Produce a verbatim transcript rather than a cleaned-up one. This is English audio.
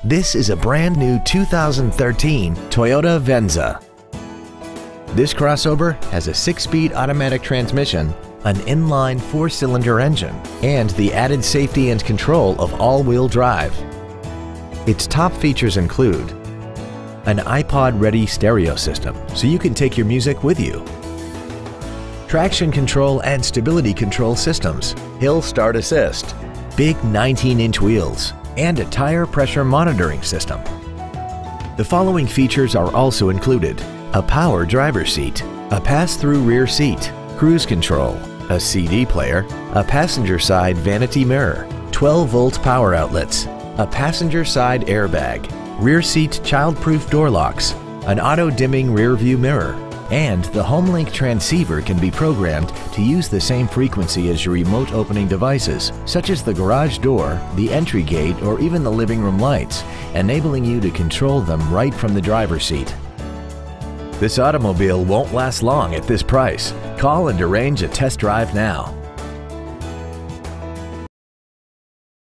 This is a brand new two thousand thirteen Toyota Venza. This crossover has a six-speed automatic transmission, an inline four-cylinder engine, and the added safety and control of all-wheel drive. Its top features include an iPod-ready stereo system, so you can take your music with you, traction control and stability control systems, hill start assist, big nineteen inch wheels, and a tire pressure monitoring system. The following features are also included: a power driver's seat, a pass-through rear seat, cruise control, a C D player, a passenger side vanity mirror, twelve volt power outlets, a passenger side airbag, rear seat child-proof door locks, an auto-dimming rear view mirror, and the HomeLink transceiver can be programmed to use the same frequency as your remote opening devices, such as the garage door, the entry gate, or even the living room lights, enabling you to control them right from the driver's seat. This automobile won't last long at this price. Call and arrange a test drive now.